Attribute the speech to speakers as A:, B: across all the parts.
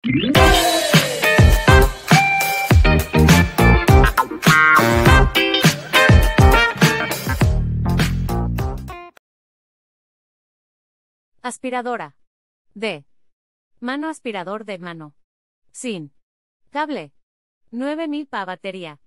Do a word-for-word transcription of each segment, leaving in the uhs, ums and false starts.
A: Aspiradora. D. Mano aspirador de mano. Sin cable. nueve mil pa batería.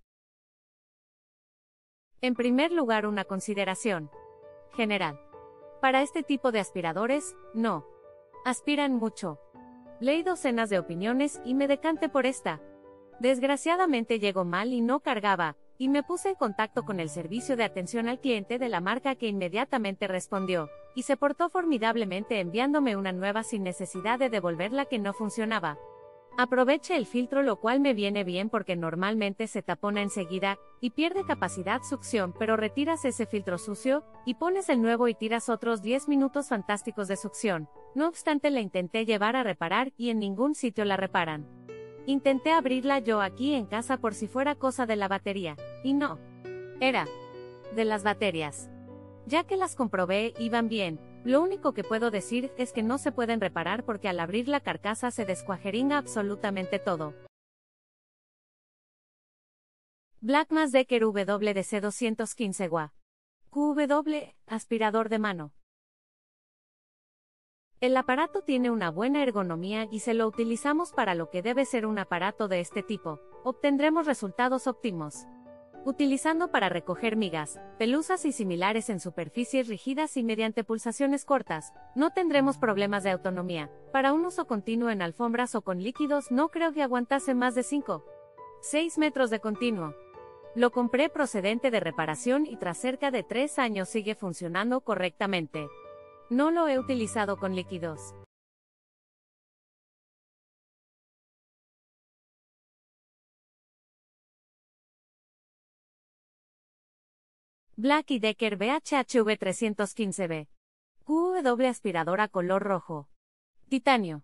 A: En primer lugar, una consideración general. Para este tipo de aspiradores, no aspiran mucho. Leí docenas de opiniones y me decanté por esta. Desgraciadamente llegó mal y no cargaba, y me puse en contacto con el servicio de atención al cliente de la marca, que inmediatamente respondió, y se portó formidablemente enviándome una nueva sin necesidad de devolver la que no funcionaba. Aproveché el filtro, lo cual me viene bien porque normalmente se tapona enseguida y pierde capacidad succión, pero retiras ese filtro sucio y pones el nuevo y tiras otros diez minutos fantásticos de succión. No obstante, la intenté llevar a reparar y en ningún sitio la reparan. Intenté abrirla yo aquí en casa por si fuera cosa de la batería, y no. Era de las baterías. Ya que las comprobé, iban bien. Lo único que puedo decir es que no se pueden reparar porque al abrir la carcasa se descuajeringa absolutamente todo. Blackmas Decker W D C doscientos quince W. Q W, aspirador de mano. El aparato tiene una buena ergonomía y si lo utilizamos para lo que debe ser un aparato de este tipo, obtendremos resultados óptimos. Utilizando para recoger migas, pelusas y similares en superficies rígidas y mediante pulsaciones cortas, no tendremos problemas de autonomía. Para un uso continuo en alfombras o con líquidos no creo que aguantase más de cinco a seis metros de continuo. Lo compré procedente de reparación y tras cerca de tres años sigue funcionando correctamente. No lo he utilizado con líquidos. Black y Decker B H H V trescientos quince B. Q W aspiradora color rojo. Titanio.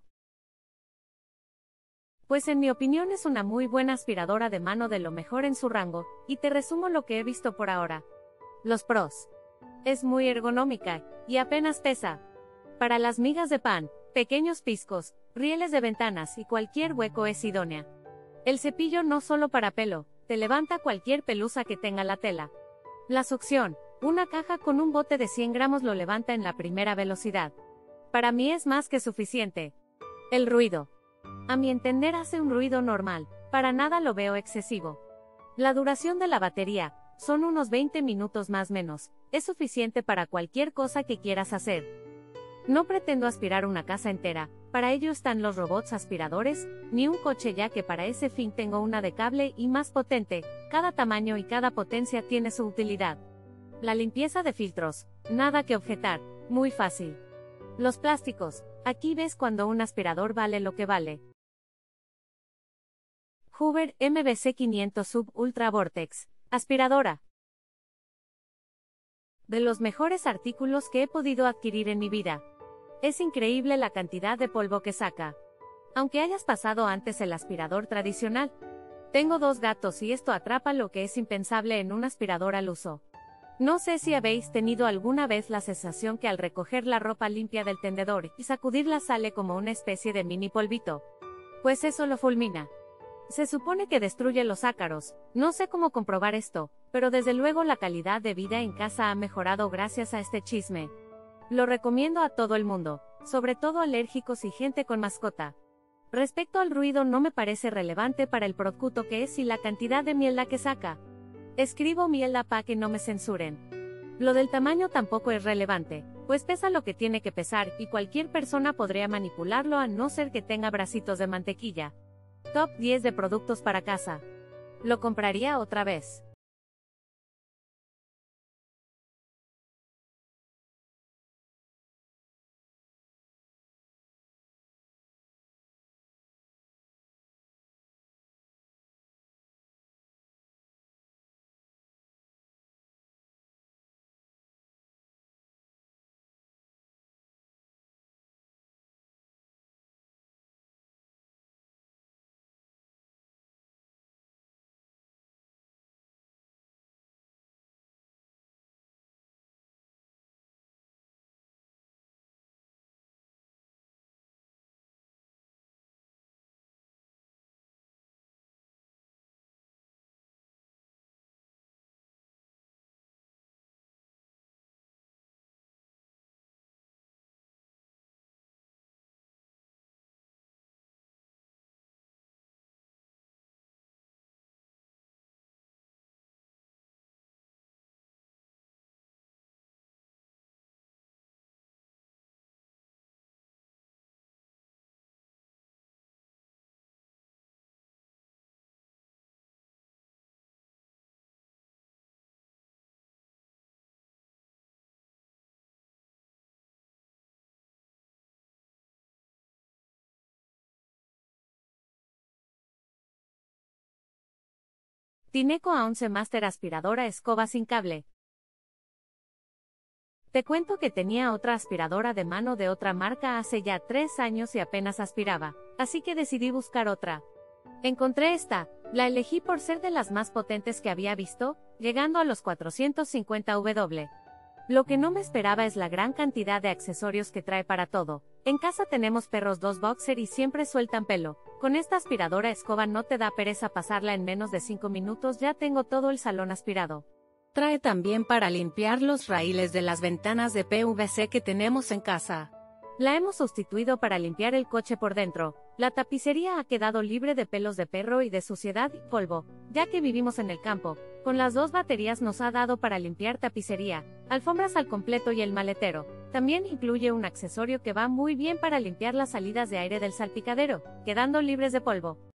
A: Pues en mi opinión es una muy buena aspiradora de mano, de lo mejor en su rango, y te resumo lo que he visto por ahora. Los pros. Es muy ergonómica, y apenas pesa. Para las migas de pan, pequeños piscos, rieles de ventanas y cualquier hueco es idónea. El cepillo no solo para pelo, te levanta cualquier pelusa que tenga la tela. La succión, una caja con un bote de cien gramos lo levanta en la primera velocidad. Para mí es más que suficiente. El ruido. A mi entender hace un ruido normal, para nada lo veo excesivo. La duración de la batería, son unos veinte minutos más menos, es suficiente para cualquier cosa que quieras hacer. No pretendo aspirar una casa entera, para ello están los robots aspiradores, ni un coche, ya que para ese fin tengo una de cable y más potente. Cada tamaño y cada potencia tiene su utilidad. La limpieza de filtros, nada que objetar, muy fácil. Los plásticos, aquí ves cuando un aspirador vale lo que vale. Hoover M V C quinientos Sub Ultra Vortex, aspiradora. De los mejores artículos que he podido adquirir en mi vida. Es increíble la cantidad de polvo que saca. Aunque hayas pasado antes el aspirador tradicional. Tengo dos gatos y esto atrapa lo que es impensable en un aspirador al uso. No sé si habéis tenido alguna vez la sensación que al recoger la ropa limpia del tendedor y sacudirla sale como una especie de mini polvito. Pues eso lo fulmina. Se supone que destruye los ácaros, no sé cómo comprobar esto, pero desde luego la calidad de vida en casa ha mejorado gracias a este chisme. Lo recomiendo a todo el mundo, sobre todo alérgicos y gente con mascota. Respecto al ruido, no me parece relevante para el producto que es y la cantidad de mierda que saca. Escribo mierda para que no me censuren. Lo del tamaño tampoco es relevante, pues pesa lo que tiene que pesar y cualquier persona podría manipularlo a no ser que tenga bracitos de mantequilla. Top diez de productos para casa. Lo compraría otra vez. Tineco A once Master aspiradora escoba sin cable. Te cuento que tenía otra aspiradora de mano de otra marca hace ya tres años y apenas aspiraba, así que decidí buscar otra. Encontré esta, la elegí por ser de las más potentes que había visto, llegando a los cuatrocientos cincuenta watts. Lo que no me esperaba es la gran cantidad de accesorios que trae para todo. En casa tenemos perros dos boxer y siempre sueltan pelo. Con esta aspiradora escoba no te da pereza pasarla en menos de cinco minutos, ya tengo todo el salón aspirado. Trae también para limpiar los raíles de las ventanas de P V C que tenemos en casa. La hemos sustituido para limpiar el coche por dentro. La tapicería ha quedado libre de pelos de perro y de suciedad y polvo, ya que vivimos en el campo. Con las dos baterías nos ha dado para limpiar tapicería, alfombras al completo y el maletero. También incluye un accesorio que va muy bien para limpiar las salidas de aire del salpicadero, quedando libres de polvo.